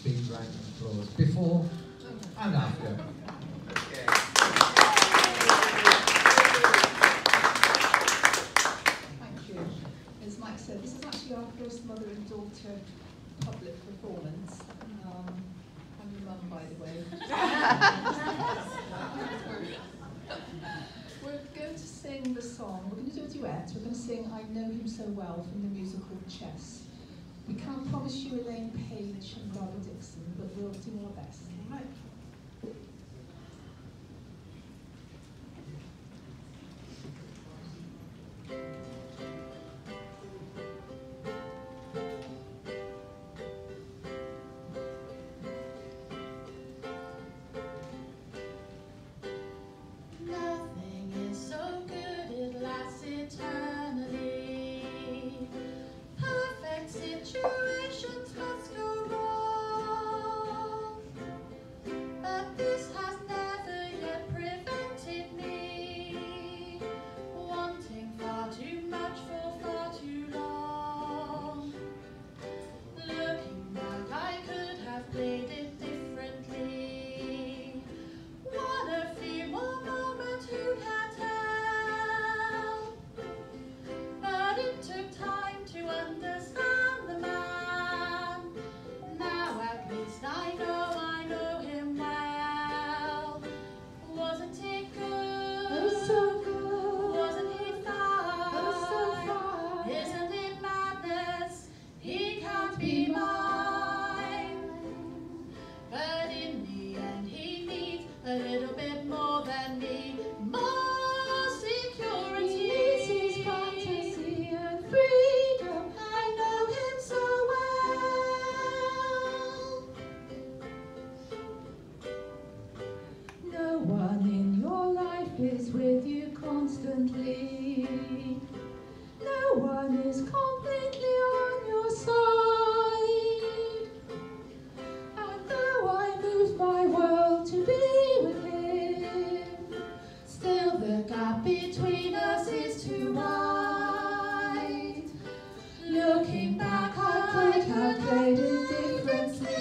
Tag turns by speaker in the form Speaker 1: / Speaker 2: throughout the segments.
Speaker 1: big round of applause before and after.
Speaker 2: Okay.
Speaker 3: Thank you. As Mike said, this is actually our first mother and daughter public performance. I'm your mum, by the way. We're going to sing the song. We're going to do a duet. We're going to sing I Know Him So Well from the musical Chess. We can't promise you Elaine Page and Barbara Dixon, but we'll do our best. All right?
Speaker 4: Situations must go wrong, but this has never yet prevented me wanting far too much for far too long. Looking back, I could have played it differently. Want a few more moments, who can tell? But it took time to understand. I know him well. Wasn't it good?
Speaker 3: Oh, so good.
Speaker 4: Wasn't he fine?
Speaker 3: Oh, so fine.
Speaker 4: Isn't it madness? He can't be mine. But in the end, he needs a little bit more than me. More security.
Speaker 3: He needs his fantasy and freedom.
Speaker 4: I know him so well.
Speaker 3: No one in your life is with you constantly. No one is completely on your side. And though I moved my world to be with him, still the gap between us is too wide. Looking back, I could have played it differently.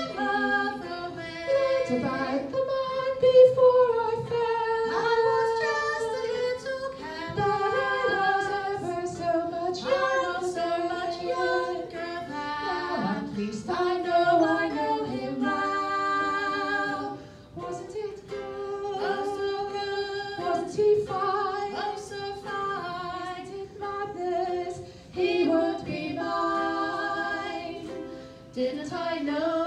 Speaker 3: Little about the man before I fell.
Speaker 4: I was just a little cat,
Speaker 3: but I was ever so much younger. Now at least I know him well. Wasn't it good?
Speaker 4: Oh, so good.
Speaker 3: Wasn't he fine?
Speaker 4: Oh, so fine.
Speaker 3: Isn't it madness? He won't be mine.
Speaker 4: Didn't I know